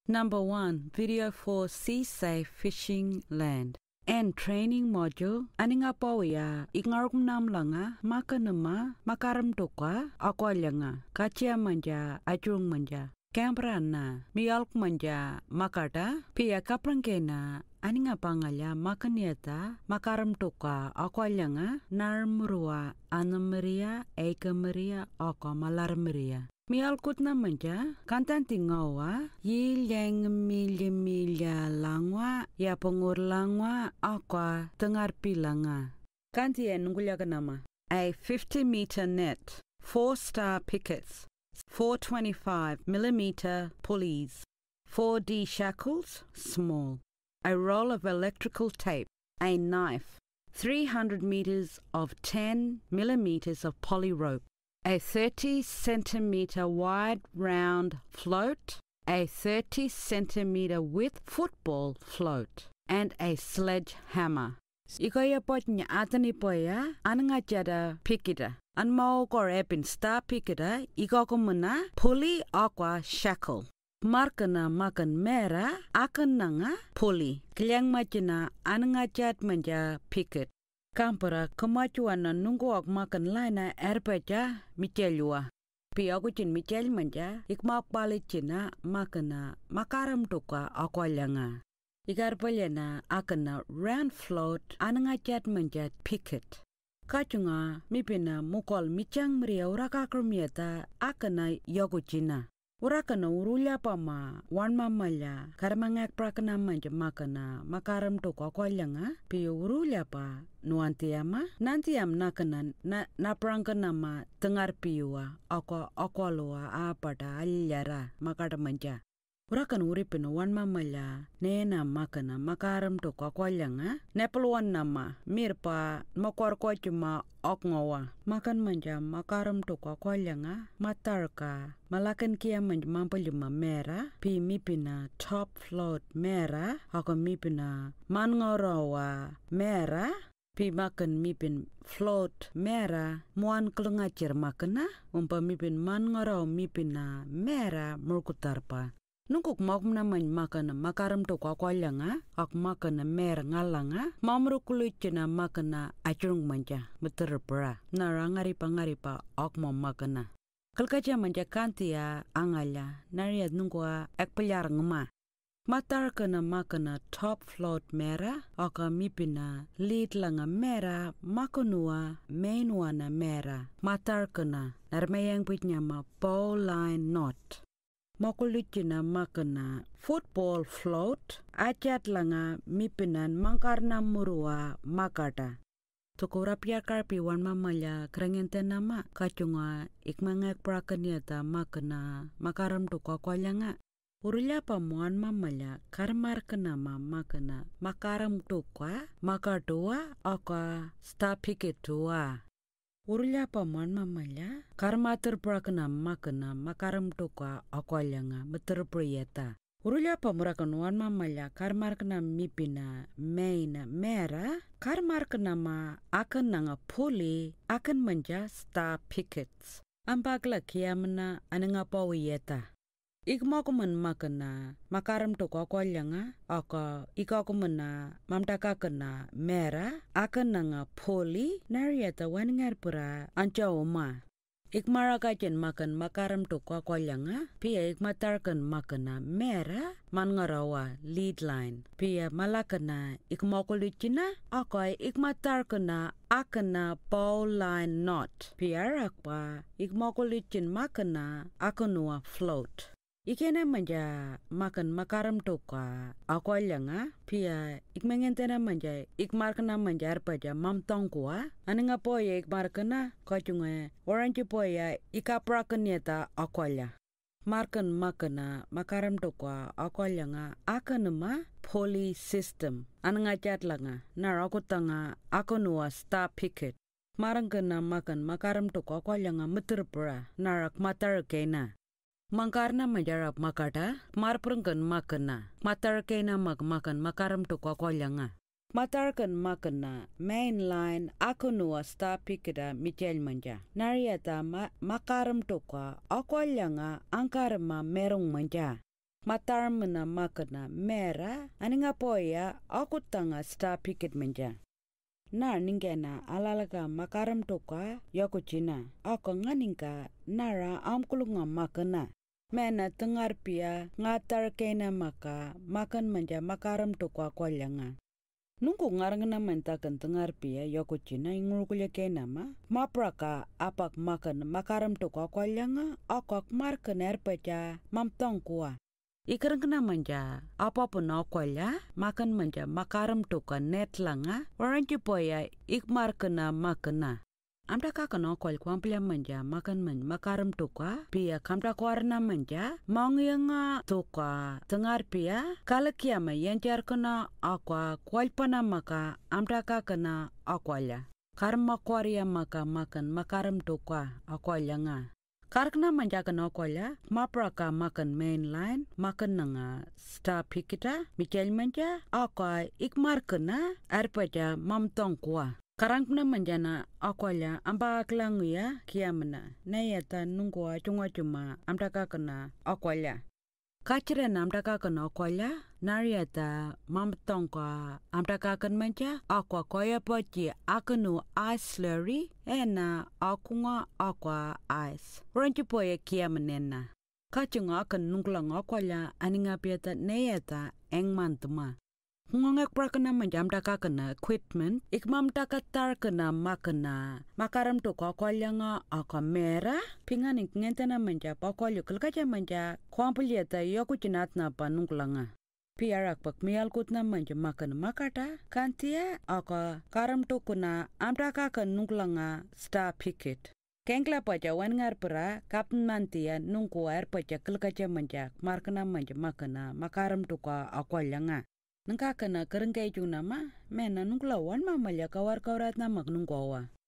Number 1. Video for SeSAFE Fishing Land and Training Module. Aninga pawia ignarkum namlanga makanuma makaram tokwa aqualyanga kachia manja ajung manja Cambrana mialk manja makata pia kaprangkena aninga pangalya makaniata makaram toka aqualyanga narmurua anamaria ekamaria oko malarmaria mialkutna manja kantan tingawa yilyang milya langwa ya pengur langwa oko tengar pilanga kantien ngulya nama a 50-meter net 4-star pickets 425mm pulleys, 4D shackles, small, a roll of electrical tape, a knife, 300 meters of 10mm of poly rope, a 30cm wide round float, a 30cm width football float, and a sledgehammer. Ikoya potnya atani poya anangajada pikida. An mau korepin star pikida ikokumuna pulley aqua shackle. Markana makan mera akan nanga pulley. Klyang majina anangajat manja pikit. Kampara kemajuana nunggu ak makan laina erpeja michelua. Piakucin michel manja ikmak balicina makana makaram tuka aqualyanga. Igar palyana akana round float anangajat manjat picket. Kachunga mipina mukol michang mria uraka krumieta akana yoguchina. Urakana urulya pama wanma malya karamangak prakana manja makana makaram toko aqualyanga pi urulya pa nuantiama nantiam nakana na prangkana ma tengar piwa aqualua apada alyara makada manja. Urakan uripin wanma malya nena makana makaram toko aqualyanga nepelwan nama mirpa makorko cuma okngowa makan manja makaram toko aqualyanga matarka malakan kia manja mampalima mera pi mipina top float mera ako mipina manngorowa mera pi makan mipin float mera muan kelengacir makana mipin manngoro mipina mera murkutarpa. Nungkuk makumna makana makaram toko aqualyanga ak makana mer ngalanga mamrukuluchina makana acurung manja beterpera ngaripa ak makana kalkaja manja kantia angalya nariat nungkua ek pelyar ngema matar kana makana top float mera aka mipina lead langa mera makunua mainwana mera matar kana narmayang pitnyama bow line knot Makuluchina makana football float achat langa mipinan mangkarna murua makata. Tukura piar karpi wan mamalya krangente nama kachunga ikmangek prakanyata makana makaram tuka aqualyanga. Urulya pamuan mamalya karmar kenama makana makaram tuka makadua aka stapikitua. Urulya pamuan mamalya karmater prakana makana makaram toka aqualyanga beterpriyeta. Urulya pamurakan wan mamalya karmar kena mipina main mera karmar kena ma akan nanga pulley akan manja star pickets. Ampakla kiamna ananga pawiyeta. Ikmakuman makana makaram toka aqualyanga aka ikakumana mamtaka kena mera akan nanga pulley nariata waningar pura anca oma. Ikmarakajen makan makaram toka aqualyanga pia ikmatarkan makana mera mangarawa lead line pia malakana ikmakuluchina aka ikmatarkana akana bow line knot pia rakpa ikmakuluchin makana akanua float. Ikena manja makan makaram toka aqualyanga pia ikmengentena manja ikmarkana manja arpaja mamtongkua aninga poya ikmarkana kachunga orange poya ikaprakanyeta aqualya markan makana makaram toka aqualyanga akanuma poly system ananga chatlanga narakutanga akanua star picket marangkana makan makaram toka aqualyanga meterpra narak matarkena Mangkarna majarap makata, marprengkan makana. Matarkena makan makaram toka aqualyanga. Matarkan makana main line akunua star pikida michel manja. Nariata makaram toka aqualyanga angkarma merong manja. matarmena makana mera aninga poya aku tanga star picket menja. Nar ningena alalaga makaram toka yakuchina ako nganinga nara amkulunga makana. Mena tengar pia ngatar kena maka makan menja makaram toka kwalyanga. Nungku ngarangna mentakan tengar pia yakuchina ingurkulya kena mapraka apak makan makaram toka kwalyanga akak markan erpeja mamtong kuwa. Ikarang kena manja apapun akwalya makan manja makaram toka net langa orang cipoya ikmar kena makana. Amda kakana akwal kwamplia manja makan makaram toka pia kamda kwarna manja mangyanga toka tengar pia kalakiama yanjar kena akwa kwalpana maka amda kakana akwalya. Karma kwarya maka makan makaram toka akwalya nga. Karkna manjakan akwalya, mapraka makan mainline, makan nanga star pikita, Michael manja, akwa ikmar kena, arpaja mamtong kuwa. Karangna manjana akwalya, amba aklangu ya kiamana, nayata nungwa chunga cuma, amtaka kena akwalya. Kachira na amtaka kena akwalya, nariata mamtong kwa amtaka kena manja, akwa koya pochi akanu ice slurry, ena akunga akwa ice. Ranchi poya kiamanena. Kachunga akan nunglang akwalya aninga piata neyata engmantuma. Ngongek prakana manja amtaka kena equipment, ikmamtaka tar kena makana. Makaram toka akwalya nga akwa mera, pinganing ngentena manja pakwalyo kalkaja manja kwampuliyata yokuchinat na pa nunglanga. Piarak pak miyalkut na manja makan makata, kantia aka karam tukuna amtaka kan nunglanga star picket. Kengla paja wangar pera kapten mantia nungku air paja kelkaja manja markana manja makana makaram tuka akwalanga. Nengka kena kerengkai jung nama, mena nungla wan mamalya kawar kaurat na magnungkawa.